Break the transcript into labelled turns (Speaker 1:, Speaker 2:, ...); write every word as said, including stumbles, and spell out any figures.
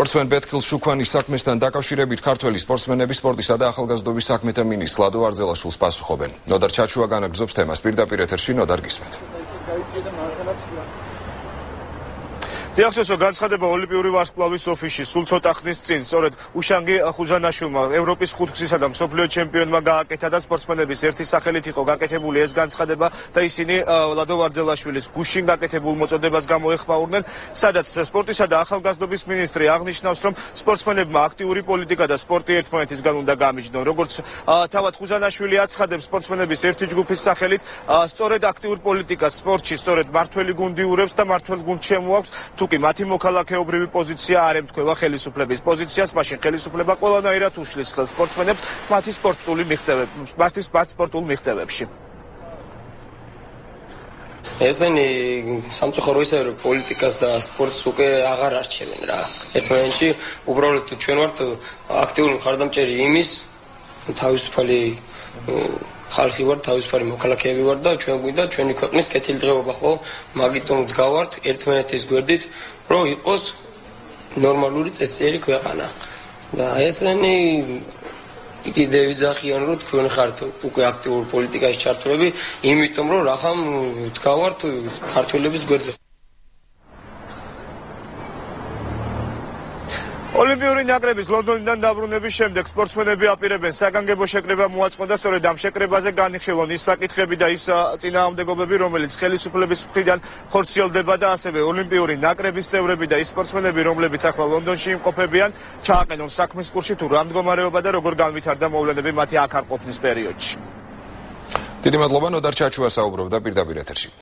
Speaker 1: სპორტსმენ ბეთქილ შუქვანის საქმესთან დაკავშირებით ქართველი სპორტსმენები სპორტისა და ახალგაზრდობის საქმეთა მინისტრ ლადო არძელაშვილს პასუხობენ. ნოდარ ჩაჩუა განაგრძობს თემას პირდაპირ ეთერში. ნოდარ გისმენთ.
Speaker 2: დიახსესო განცხადება ოლიმპიური ვარსკვლავის ოფისში სულ ცოტა ხნის წინ სწორედ უშანგი ხუჟანაშვილმა ევროპის ხუთგზისა და მსოფლიო ჩემპიონმა გააკეთა და სპორტსმენების ერთის სახელით იყო გაკეთებული ეს განცხადება და ისინი ლადო არძელაშვილის გუშინ გაკეთებულ მოწოდებას გამოეხმაურნენ, სადაც სპორტისა და ახალგაზრდობის მინისტრი აღნიშნავს, რომ სპორტსმენებმა აქტიური პოლიტიკა და სპორტი ერთმანეთისგან უნდა გამიჯნონ. როგორც თავად ხუჟანაშვილი აცხადებს, სპორტსმენების ერთი ჯგუფის სახელით სწორედ აქტიურ პოლიტიკას სპორტში სწორედ მართველი გუნდი ურევს და მართველ გუნდს შემოაქვს. თუკი მათი მოქალაქეობრივი პოზიცია არ ემთხვევა ხელისუფლების პოზიციას, მაშინ ხელისუფლება ყველანაირად უშლის ხელს სპორტსმენებს მათი სპორტული მიღწევებში, მათი სპორტულ მიღწევებში.
Speaker 3: ესენი სამწუხარო ისე რომ პოლიტიკას და სპორტს უკვე აღარ არჩევენ რა. ერთმანეთში უბრალოდ ჩვენ ვართ აქტიური მხარდამჭერი იმის, თავისუფალი ხალხი ვართ, თავისუფალი მოქალაქეები ვართ და ჩვენ გვინდა ჩვენი ქვეყნის კეთილდღეობა, ხო? მაგიტომ ვდგავართ ერთმანეთის გვერდით, რომ იყოს ნორმალური წესიერი ქვეყანა. და ესენი კიდევ ვიძახიან, რომ თქვენ ხართ უკვე აქტიურ პოლიტიკაში ჩართულები, იმიტომ რომ რახან ვდგავართ ქართველების გვერდზე. ოლიმპიური ნაკრების ლონდონიდან დაბრუნების შემდეგ სპორტსმენები აპირებენ საგანგებო შეკრება მოაწყონ და სწორედ ამ შეკრებაზე განიხილონ ის საკითხები და ის წინააღმდეგობები, რომელიც ხელისუფლების მხრიდან ხორციელდება და ასევე ოლიმპიური ნაკრების წევრები და ის სპორტსმენები, რომლებიც ახლა ლონდონში იმყოფებიან, ჩააყენონ საქმის კურსში თუ რა მდგომარეობა და როგორ განვითარდა მოვლენები მათი აქ არ ყოფნის პერიოდში.
Speaker 1: დიდი მადლობა, ნოდარ ჩაჩუა საუბრობდა პირდაპირ ეთერში.